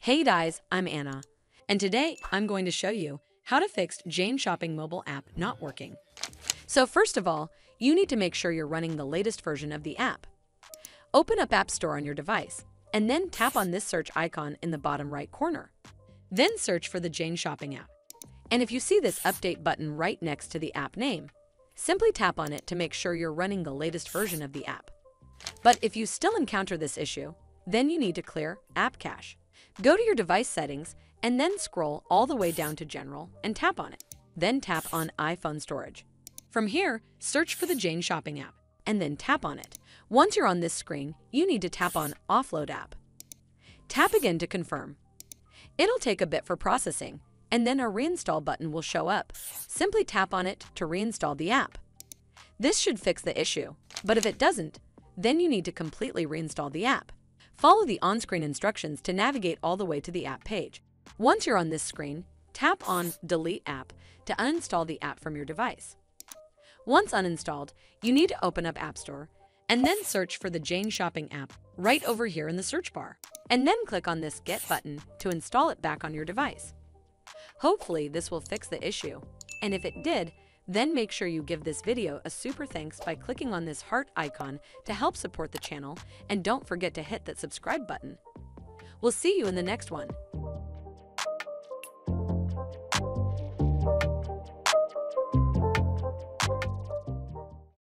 Hey guys, I'm Anna, and today I'm going to show you how to fix Jane Shopping mobile app not working. So first of all, you need to make sure you're running the latest version of the app. Open up App Store on your device, and then tap on this search icon in the bottom right corner. Then search for the Jane Shopping app. And if you see this update button right next to the app name, simply tap on it to make sure you're running the latest version of the app. But if you still encounter this issue, then you need to clear App Cache. Go to your device settings and then scroll all the way down to General and tap on it. Then tap on iPhone Storage. From here, search for the Jane Shopping app and then tap on it. Once you're on this screen, you need to tap on Offload App. Tap again to confirm. It'll take a bit for processing, and then a Reinstall button will show up. Simply tap on it to reinstall the app. This should fix the issue, but if it doesn't, then you need to completely reinstall the app. Follow the on-screen instructions to navigate all the way to the app page. Once you're on this screen, tap on Delete App to uninstall the app from your device. Once uninstalled, you need to open up App Store and then search for the Jane Shopping app right over here in the search bar, and then click on this Get button to install it back on your device. Hopefully this will fix the issue, and if it did, then make sure you give this video a super thanks by clicking on this heart icon to help support the channel, and don't forget to hit that subscribe button. We'll see you in the next one.